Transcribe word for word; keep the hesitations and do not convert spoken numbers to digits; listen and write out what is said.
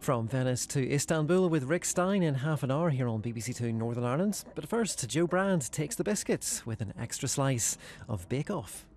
From Venice to Istanbul with Rick Stein in half an hour here on B B C two Northern Ireland. But first, Joe Brand takes the biscuits with an extra slice of Bake Off.